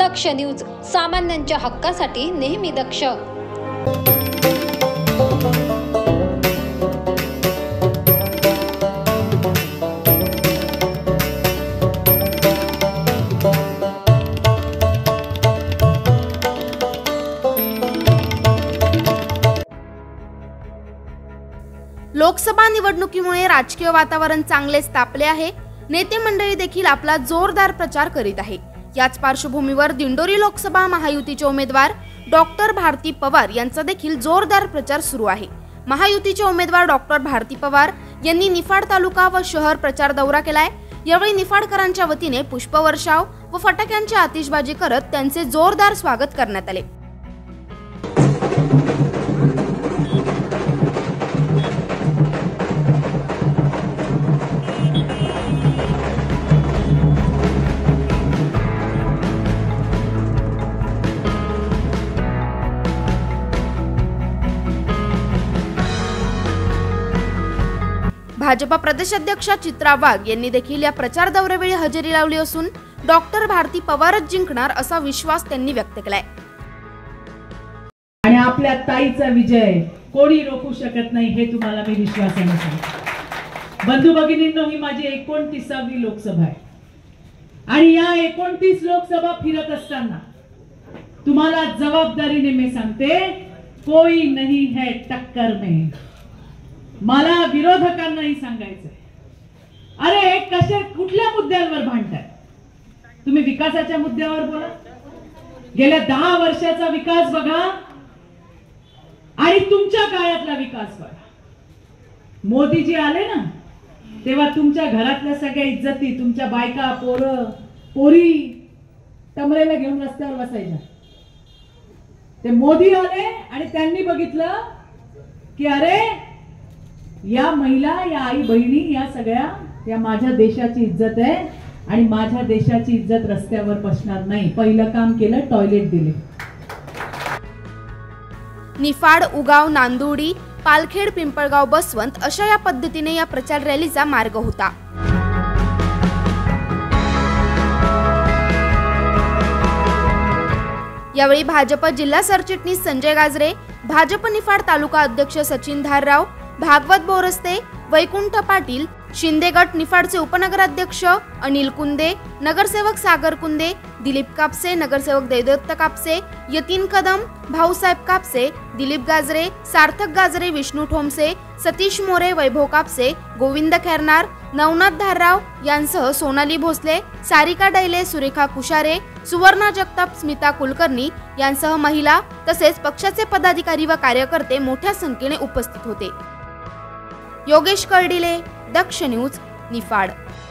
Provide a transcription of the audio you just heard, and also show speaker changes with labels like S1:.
S1: दक्ष news, सामान्यांच्या हक्कासाठी नेहमी दक्ष।
S2: लोकसभा निवडणुकीमुळे राजकीय वातावरण चांगलेच तापले आहे। नेते मंडळी देखील आपला जोरदार प्रचार करीत आहे। याच पार्श्वभूमीवर दिंडोरी लोकसभा महायुतीचे उमेदवार डॉक्टर भारती पवार यांचा देखील जोरदार प्रचार सुरू आहे। महायुतीचे उमेदवार डॉक्टर भारती पवार यांनी निफाड तालुका व शहर प्रचार दौरा केलाय। यावेळी निफाडकरांच्या वतीने पुष्पवर्षाव व फटाक्यांची आतिषबाजी करत त्यांचे जोरदार स्वागत करण्यात आले। भाजपा प्रदेशाध्यक्षा चित्रा वाघ यांनी देखील या प्रचार दौऱ्यावेळी हजेरी लावली असून डॉक्टर भारती पवारच जिंकणार असा विश्वास त्यांनी व्यक्त केलाय।
S3: आणि आपल्या ताईचा विजय कोणी रोखू शकत नाही हे तुम्हाला मी विश्वासाने सांगतो। बंधू भगिनींनो, ही माझी 29वी लोकसभा आहे आणि या 29 लोकसभा फिरत असताना तुम्हाला जबाबदारीने मी सांगते, कोई नहीं है टक्कर में। मला विरोधकांनाही सांगायचंय, अरे कशा कुठल्या मुद्द्यांवर भांडताय तुम्ही? विकासाच्या मुद्द्यावर बोला, गेल्या 10 वर्षाचा विकास बघा आणि तुमच्या काळातला विकास बघा। मोदीजी आले ना तेव्हा तुमच्या घरातल्या सगळ्या इज्जती, तुमच्या बायका पोरी टमरेला घेऊन रस्त्यावर बसायच्या। ते मोदी आले आणि त्यांनी बघितलं की अरे या महिला, या आई बहिणी, या सगळ्या या माझ्या देशाची इज्जत आहे आणि माझ्या देशाची इज्जत रस्त्यावर बसणार नाही। पहिलं काम केलं, टॉयलेट दिले।
S2: निफाड, उगाव, नांदुर्डी, पालखेड, पिंपळगाव, बसवंत अशा या पद्धतीने या प्रचार रॅलीचा मार्ग होता। यावेळी भाजप जिल्हा सरचिटणीस संजय गाजरे, भाजप निफाड तालुका अध्यक्ष सचिन धारराव, भागवत बोरस्ते, वैकुंठ पाटील, शिंदे गट निफाडचे उपनगराध्यक्ष अनिल कुंदे, नगरसेवक सागर कुंदे, दिलीप कापसे, नगरसेवक देवदत्त कापसे, यतीन कदम, भाऊसाहेब कापसे, दिलीप गाजरे, सार्थक गाजरे, विष्णू ठोंबसे, सतीश मोरे, वैभव कापसे, गोविंद खैरनार, नवनाथ धारराव यांसह सोनाली भोसले, सारिका डैले, सुरेखा कुशारे, सुवर्णा जगताप, स्मिता कुलकर्णी यांसह महिला तसेच पक्षाचे पदाधिकारी व कार्यकर्ते मोठ्या संख्येने उपस्थित होते। योगेश कर्डिले, दक्ष न्यूज, निफाड।